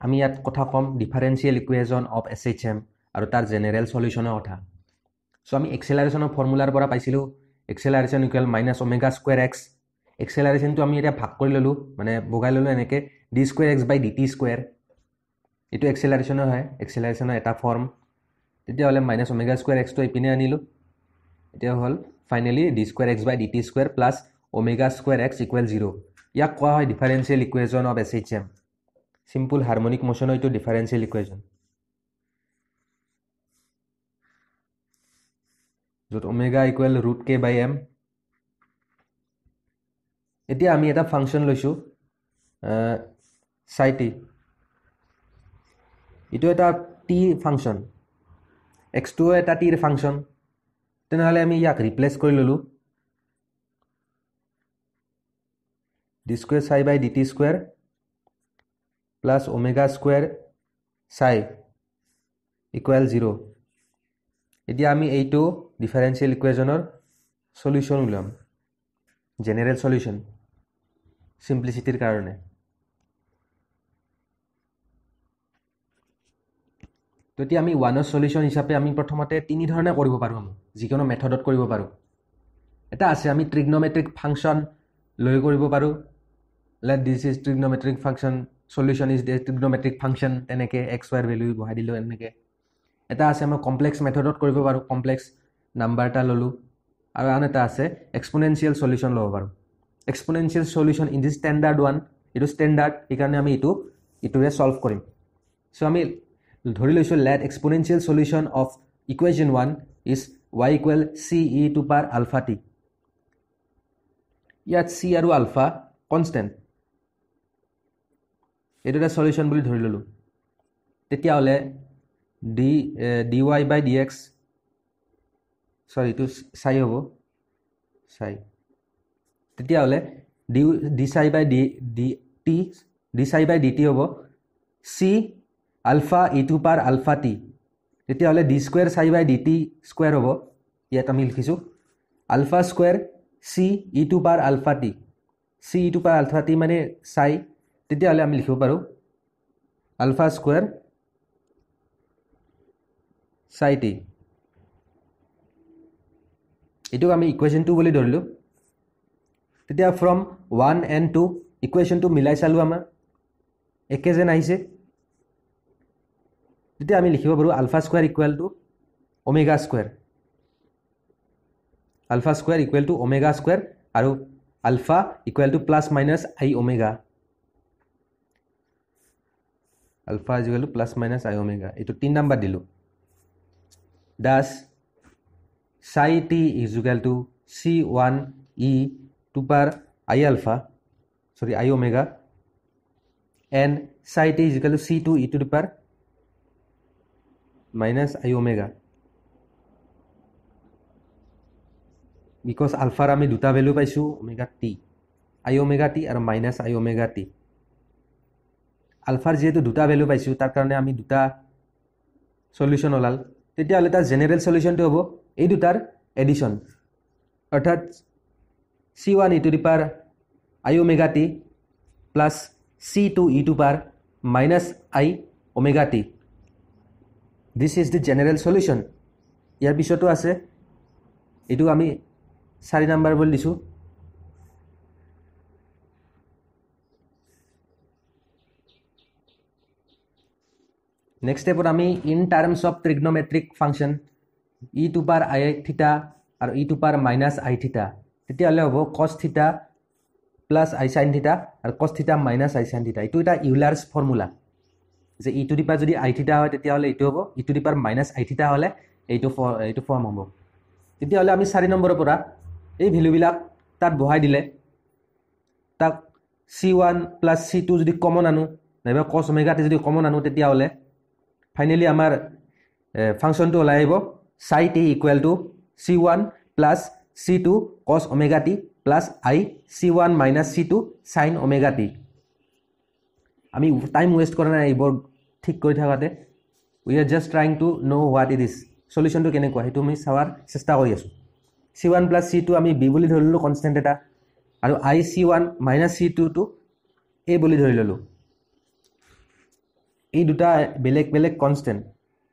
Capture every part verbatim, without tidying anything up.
আমি ইয়াত কথা কম differential equation of S H M আৰু তাৰ জেনেৰেল সলিউশ্যনৰ কথা সো আমি এক্সেলাৰেশ্যনৰ ফৰ্মুলাৰ পৰা পাইছিলোঁ acceleration equal minus omega square x এক্সেলাৰেশ্যনটো আমি এতিয়া ভাগ কৰি ল'লোঁ মানে বগাই ল'লোঁ এনেকৈ d square x by d t square এইটো এক্সেলাৰেশ্যনৰ হয় এক্সেলাৰেশ্যনৰ এটা ফৰ্ম তেতিয়াহ'লে মাইনাছ ওমেগা স্কুৱেৰ এক্সটো এইপিনে আনিলোঁ এতিয়া হ'ল finally d square x by d t square plus omega square x equal zero' ইয়াক কোৱা হয় differential equation of S H M simple harmonic মোশ্যনৰ এইটো ডিফাৰেনশিয়েল ইকুৱেশ্যন য'ত omega equal root k by m এতিয়া আমি এটা ফাংচন লৈছোঁ চাই টি এইটো এটা টি ফাংচন এক্সটো এটা টিৰ ফাংচন তেনেহ'লে আমি ইয়াক ৰিপ্লেচ কৰি ল'লোঁ d square psi by d t square plus omega square psi equal zero' এতিয়া আমি এইটো ডিফাৰেনশিয়েল ইকুৱেশ্যনৰ সলিউশ্যন উলিয়াম জেনেৰেল সলিউশ্যন চিম্পলিচিটিৰ কাৰণে তেতিয়া আমি ওৱানৰ সলিউশ্যন হিচাপে আমি প্ৰথমতে তিনি ধৰণে কৰিব পাৰোঁ আমি যিকোনো মেথডত কৰিব পাৰোঁ এটা আছে আমি ট্ৰিগনমেট্ৰিক ফাংচন লৈ কৰিব পাৰোঁ let this is trigonometric function solution is the trigonometric function তেনেকৈ এক্স ৱাইৰ ভেলু বহাই দিলোঁ এনেকৈ এটা আছে আমি কমপ্লেক্স মেথডত কৰিব পাৰোঁ কমপ্লেক্স নাম্বাৰ এটা ল'লোঁ আৰু আন এটা আছে এক্সপনেনচিয়েল সলিউশ্যন ল'ব পাৰোঁ exponential solution in the standard one এইটো ষ্টেণ্ডাৰ্ড সেইকাৰণে আমি এইটো ইটোৰে ছল্ভ কৰিম চ' আমি ধৰি লৈছোঁ let exponential solution of equation one is y equal c e to power alpha t ইয়াত চি আৰু আলফা কনষ্টেণ্ট এইটো এটা সলিউশ্যন বুলি ধৰি ল'লোঁ তেতিয়াহ'লে d d y by d x চৰি এইটো চাই হ'ব চাই তেতিয়াহ'লে d d psi by d d t d psi by d t হ'ব c alpha e to power alpha t তেতিয়াহ'লে d square psi by d t square হ'ব ইয়াত আমি লিখিছোঁ alpha square c e to power alpha t c e to power alpha t মানে psi তেতিয়াহ'লে আমি লিখিব পাৰোঁ আলফা স্কুৱেৰ চাই টি এইটোক আমি ইকুৱেশ্যন টু বুলি ধৰিলোঁ তেতিয়া ফ্ৰম ওৱান এণ্ড টু ইকুৱেশ্যনটো মিলাই চালোঁ আমাৰ একে যেন আহিছে তেতিয়া আমি লিখিব পাৰোঁ alpha square equal to omega square alpha square equal to omega square আৰু alpha equal to plus minus i omega alpha is equal to plus minus i omega এইটো তিনি নাম্বাৰ দিলোঁ Das psi t is equal to c one e to power I alpha sorry I omega and psi t is equal to c two e to the power minus I omega because alpha আমি দুটা value পাইছো omega t I omega t আৰু minus I omega t alpha যেহেতু দুটা value পাইছো তাৰ কাৰণে আমি দুটা সলিউশন ওলাল তেতিয়াহ'লে তাৰ জেনেৰেল সলিউশনটো হ'ব এই দুটাৰ এডিশন অৰ্থাৎ c one e to the power I omega t plus c two e to the power minus I omega t this is the general solution ইয়াৰ পিছতো আছে এটো আমি চাৰি নাম্বাৰ বল দিছো নেক্সট স্টেপত আমি in terms of trigonometric function e to power I theta আৰু e to power minus I theta তেতিয়াহলে হ'ব cos theta plus I sin theta আৰু cos theta minus I sin theta এটো এটা ইউলাৰছ ফৰ্মুলা যে e to the power যদি I theta হয় তেতিয়াহলে এটো হ'ব e to the power minus I theta হলে এইটো এইটো ফৰ্ম হ'ব তেতিয়াহলে আমি চাৰি নম্বৰৰ পৰা এই ভ্যালুবিলাক তাত বহাই দিলে তাক c one plus c two যদি কমন আনো নাইবা cos omega t যদি কমন আনো তেতিয়াহলে ফাইনালি আমাৰ ফাংশনটো ওলাই আহিব psi t equal to c one plus c two cos omega t plus I c one minus c two sin omega t আমি টাইম ওয়েস্ট কৰা নাই এইবোৰ ঠিক কৰি থাকাতে we are just trying to know what it is সলিউশনটো কেনেকুৱা হেতু আমি চাৱাৰ চেষ্টা কৰি আছো c one plus c two আমি b বুলি ধৰিলো কনস্ট্যান্ট এটা আৰু I c one minus c two টো a বুলি ধৰি ললো এই দুটা বেলেগ বেলেগ কনষ্টেণ্ট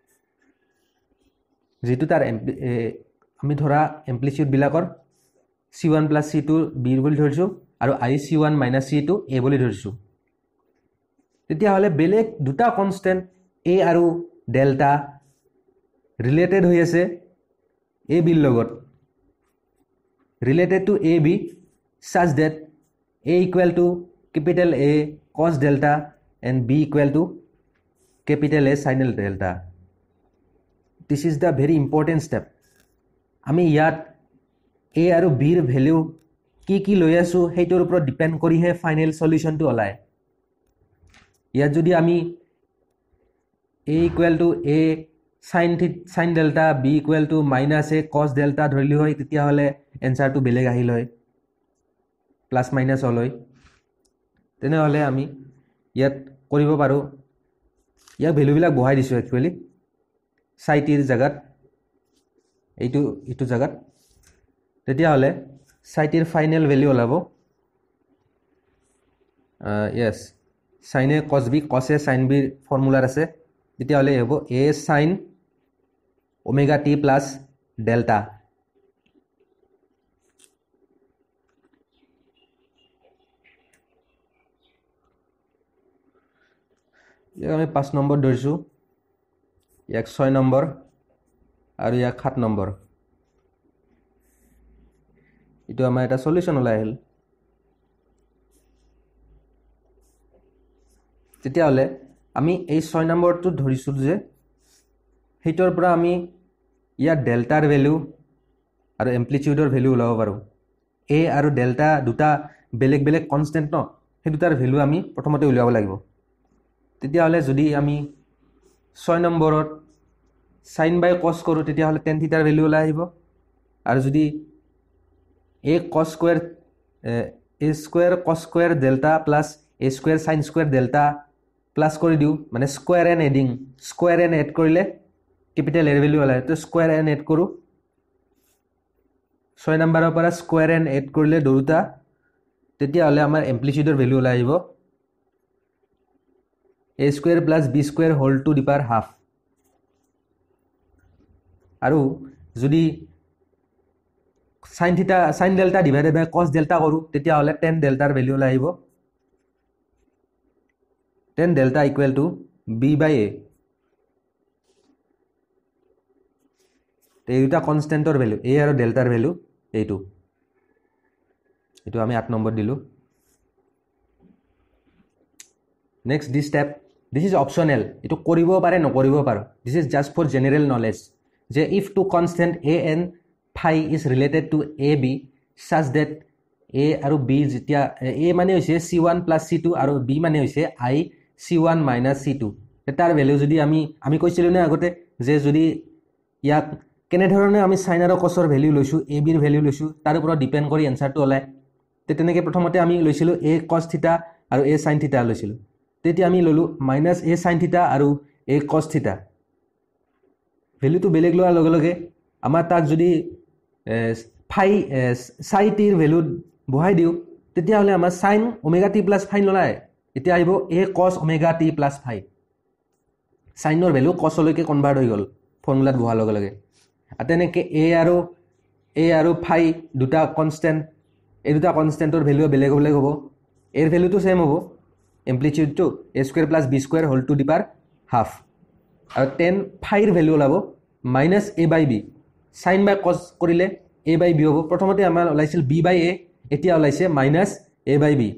যেটো তাৰ আমি ধৰা এম্প্লিটিউড বিলাকৰ c one plus c two b বুলি ধৰিছো আৰু i c one minus c two a বুলি ধৰিছো তেতিয়াহ'লে বেলেগ দুটা কনষ্টেণ্ট এ আৰু ডেল্টা ৰিলেটেড হৈ আছে এ বিৰ লগত related to a b such that a equal to capital A cos delta and b equal to capital A sin delta. This is the very important step. আমি ইয়াত a আৰু b ৰ value কি কি লৈ আছো হেইটোৰ ওপৰত ডিপেন্ড কৰি হে ফাইনাল সলিউশনটো ওলায় ইয়াত যদি আমি a equal to a sin sin delta b equal to minus a cos delta ধৰিলি হয় তেতিয়া হলে এনসাৰটো বেলেগ আহিল হয় প্লাস মাইনাস হলই তেনে হলে আমি ইয়াত কৰিব পাৰো ইয়াক ভ্যালু বিলাক বহাই দিছো একচুয়ালি সাইটিৰ জায়গাত এইটো ইটো জায়গাত তেতিয়া হলে সাইটিৰ ফাইনাল ভ্যালু ওলাব yes sin a cos b cos a sin b ফর্মুলাৰ আছে তেতিয়া হলে হ'ব a sin omega t plus delta ইয়াক আমি পাঁচ নম্বৰ ধৰিছো ইয়াক ছয় নম্বৰ আৰু ইয়াক সাত নম্বৰ ইটো আমাৰ এটা সলিউশন ওলাই আহিল তেতিয়া হলে আমি এই ছয় নম্বৰটো ধৰিছো যে হেইটোৰ পৰা আমি ইয়া ডেল্টাৰ ভ্যালু আৰু এম্প্লিটিউডৰ ভ্যালু ওলাব পাৰো এ আৰু ডেল্টা দুটা বেলেগ বেলেগ কনষ্টেণ্ট ন সেই দুটাৰ ভ্যালু আমি প্ৰথমতে উলিয়াব লাগিব তেতিয়া হলে যদি আমি ছয় নম্বৰত sin by cos কৰো তেতিয়া হলে tan থিটাৰ ভ্যালু ওলাই আহিব আৰু যদি a cos square a square cos square delta plus a square sin square delta plus কৰি দিও মানে square and adding square and add কৰিলে ক্যাপিটাল এর ভ্যালু ওলাই তো স্কয়াৰ এন্ড এড কৰো ছয় নম্বৰৰ পৰা স্কয়াৰ এন্ড এড কৰিলে দুটা তেতিয়া হলে আমাৰ এম্প্লিটিউডৰ ভ্যালু ওলাই আহিব a square plus b square whole to the power half আৰু যদি sin theta sin delta divided by cos delta কৰো তেতিয়া হলে tan delta ৰ ভ্যালু ওলাই আহিব tan delta equal to b by a এই দুটা কনষ্টেণ্টৰ ভ্যালু a আৰু delta ৰ ভ্যালু এইটো এইটো আমি আঠ নম্বৰ দিলো next this step this is optional ito koribo pare no koribo paro this is just for general knowledge je if two constant a and phi is related to a b such that a aru b jitia a mane hoise c one plus c two aru b mane hoise I c one minus c two etar value jodi ami ami koisilu na agote je jodi yak kene dhorone ami sin aru cos or value loisu a b er value loisu tar upor depend kori answer to olay te teneke prothomote ami loisilu a cos theta aru a sin theta loisilu তেতিয়া আমি ললো minus a sin থিটা আৰু a cos থিটা ভ্যালুটো বেলেগ লোৱাৰ লগে লগে আমাৰ তাক যদি ফাই সাইটিৰ ভ্যালু বহাই দিও তেতিয়া হলে আমাৰ sin omega t plus phi ললাই এতিয়া আহিব a cos omega t plus phi sin ৰ ভ্যালু cos লৈকে কনভাৰ্ট হৈ গল ফৰ্মুলাত বহাৰ লগে লগে আতেনেকে a আৰু a আৰু phi দুটা কনষ্টেণ্ট এই দুটা কনষ্টেণ্টৰ ভ্যালু বেলেগ বেলেগ হ'ব এৰ ভ্যালুটো সেম হ'ব amplitude to a square plus b square whole to the power half আৰু tan phi ৰ ভ্যালু ওলাব minus a by b sin by cos কৰিলে a by b হ'ব প্ৰথমতে আমাৰ ওলাইছিল b by a এতিয়া ওলাইছে minus a by b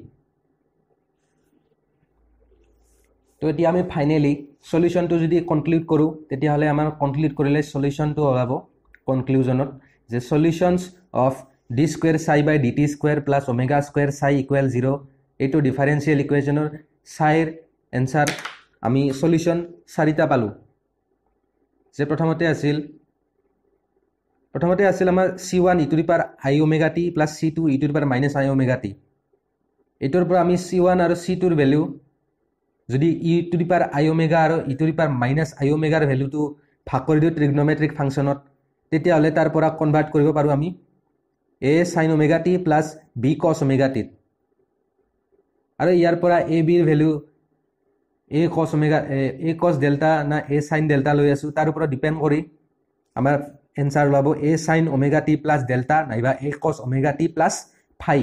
তো এতিয়া আমি ফাইনালি সলিউশনটো যদি কনক্লুড কৰো তেতিয়া হলে আমাৰ কনক্লুড কৰিলে সলিউশনটো ওলাব কনক্লুজনত যে solutions of d square psi by dt square plus omega square psi equal zero এইটো ডিফারেন্সিয়াল ইকুয়েশনৰ সাইৰ এনসার আমি সলিউশন চাৰিটা পালো যে প্ৰথমতে আছিল প্ৰথমতে আছিল আমাৰ c one e to the power i omega t plus c two e to the power minus i omega t এটোৰ পৰা আমি c one আৰু c two ৰ ভ্যালু যদি e to the power i omega আৰু e to the power minus i omega ৰ ভ্যালুটো ভাগ কৰি দিও ট্ৰিগনোমেট্ৰিক ফাংচনত তেতিয়া হলে তাৰ পৰা কনভাৰ্ট কৰিব পাৰো আমি a sin omega t plus b cos omega t আৰু ইয়াৰ পৰা a b ৰ value a cos omega a cos delta না a sin delta লৈ আছো তাৰ ওপৰত ডিপেন্ড কৰি আমাৰ এনসাৰ ওলাব a sin omega t plus delta নাইবা a cos omega t plus phi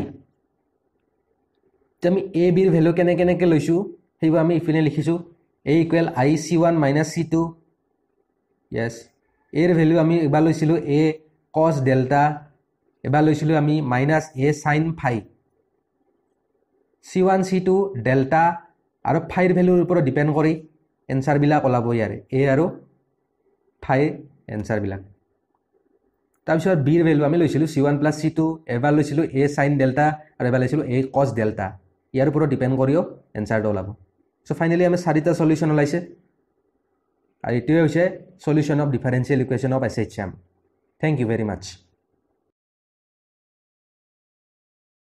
আমি a b ৰ ভ্যালু কেনে কেনে কে লৈছো সেইবা আমি ইফিনে লিখিছো a equal i c one minus c two yes a ৰ ভ্যালু আমি এবাৰ লৈছিলো a cos delta এবাৰ লৈছিলো আমি minus a sin phi c one c two delta আৰু phi ৰ ভ্যালুৰ ওপৰত ডিপেন্ড কৰি এনসাৰ বিলাক ওলাব ইয়াৰে a আৰু phi এনসাৰ বিলাক তাৰপিছত b ৰ ভ্যালু আমি লৈছিলো c one plus c two এবাৰ লৈছিলো a sin delta আৰু এবাৰ লৈছিলো a cos delta ইয়াৰ ওপৰত ডিপেন্ড কৰিও এনসাৰটো ওলাব সো ফাইনালি আমি চাৰিটা সলিউশন ওলাইছে আৰু এটোৱে হৈছে solution of differential equation of S H M thank you very mass